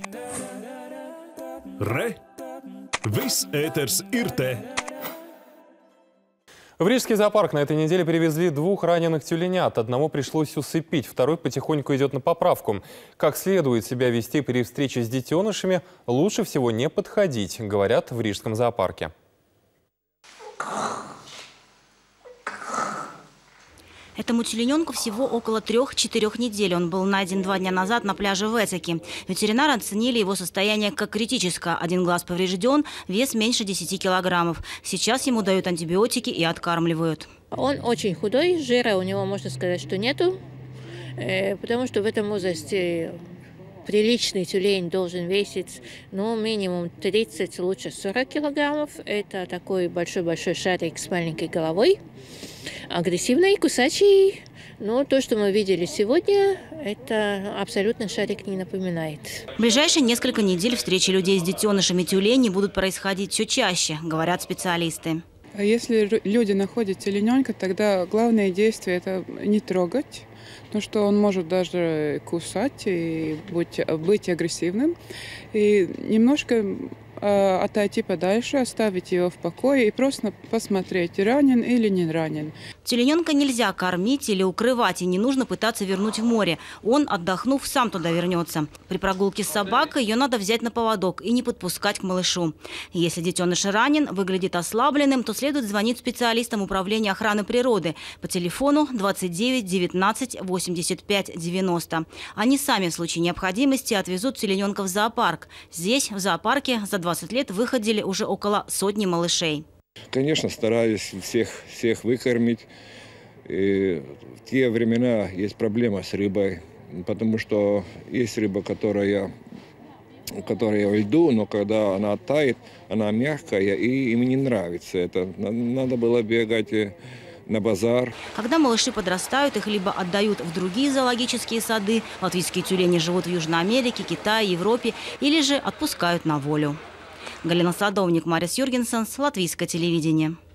Re! Viss ēters ir te! В Рижский зоопарк на этой неделе привезли 2 раненых тюленят. Одного пришлось усыпить, второй потихоньку идет на поправку. Как следует себя вести при встрече с детенышами, лучше всего не подходить, говорят в Рижском зоопарке. Этому тюлененку всего около 3-4 недель. Он был найден 2 дня назад на пляже в Эцеке. Ветеринары оценили его состояние как критическое. Один глаз поврежден, вес меньше 10 килограммов. Сейчас ему дают антибиотики и откармливают. Он очень худой, жира у него, можно сказать, что нету, потому что в этом возрасте приличный тюлень должен весить, минимум 30, лучше 40 килограммов. Это такой большой-большой шарик с маленькой головой. Агрессивный, кусачий. Но то, что мы видели сегодня, это абсолютно шарик не напоминает. В ближайшие несколько недель встречи людей с детенышами тюленей будут происходить все чаще, говорят специалисты. Если люди находят тюлененка, тогда главное действие – это не трогать, потому что он может даже кусать и быть агрессивным. И немножко отойти подальше, оставить его в покое и просто посмотреть, ранен или не ранен. Тюлененка нельзя кормить или укрывать, и не нужно пытаться вернуть в море. Он, отдохнув, сам туда вернется. При прогулке с собакой ее надо взять на поводок и не подпускать к малышу. Если детеныш ранен, выглядит ослабленным, то следует звонить специалистам Управления охраны природы по телефону 29 19 85 90. Они сами в случае необходимости отвезут тюлененка в зоопарк. Здесь, в зоопарке, за 20 лет выходили уже около 100 малышей. Конечно, стараюсь всех выкормить. И в те времена есть проблема с рыбой, потому что есть рыба, которая в льду, но когда она оттает, она мягкая, и им не нравится это. Надо было бегать на базар. Когда малыши подрастают, их либо отдают в другие зоологические сады, латвийские тюлени живут в Южной Америке, Китае, Европе, или же отпускают на волю. Галина Садовник, Марис Юргенсенс, Латвийское телевидение.